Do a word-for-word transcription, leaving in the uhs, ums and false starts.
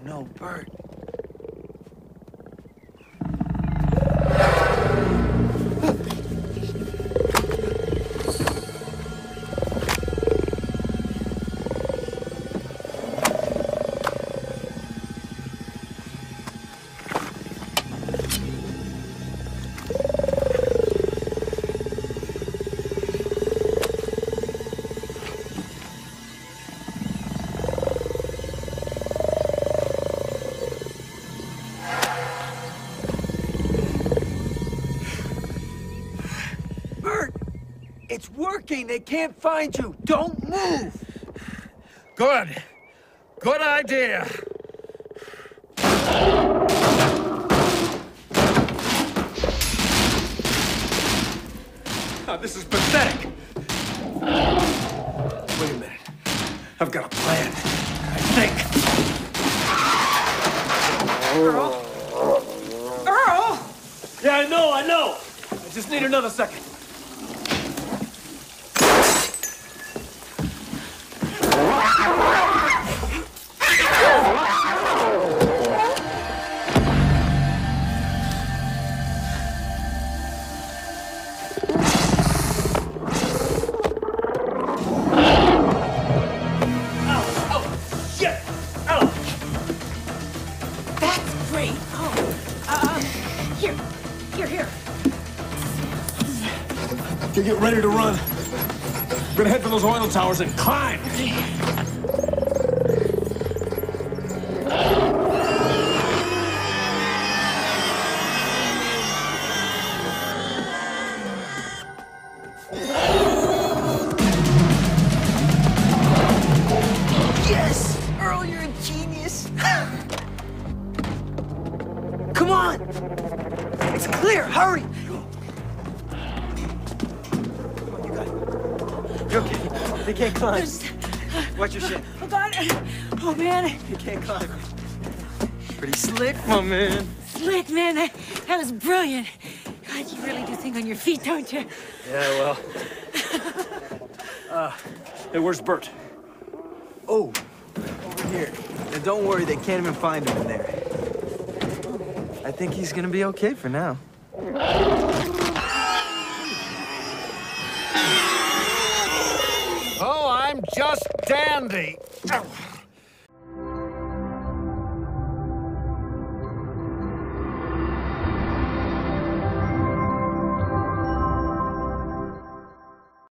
no, Burt. It's working! They can't find you! Don't move! Good. Good idea. Oh, this is pathetic. Wait a minute. I've got a plan. I think. Earl? Earl! Yeah, I know, I know. I just need another second. Get ready to run. We're gonna head for those oil towers and climb. Yes! Earl, you're a genius. Come on! It's clear, hurry! You're okay. They can't climb. There's... Watch your shit. Oh, God. Oh, man. You can't climb. Pretty slick, my man. Slick, man. That, that was brilliant. God, you really do think on your feet, don't you? Yeah, well. uh, hey, where's Burt? Oh, over here. And don't worry, they can't even find him in there. I think he's gonna be okay for now. Oh, I'm just dandy.